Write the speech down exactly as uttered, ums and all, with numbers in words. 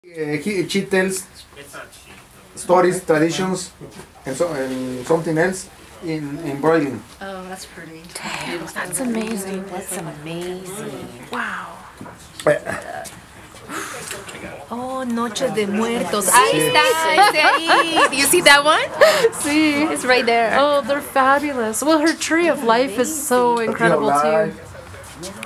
Uh, he, she tells stories, traditions, and so and something else in embroidering. Oh, that's pretty. Damn, that's amazing. That's amazing. Wow. Oh, Noche de Muertos. Ahí está, ese ahí. Do you see that one? See? It's right there. Oh, they're fabulous. Well, her tree of life is so incredible too.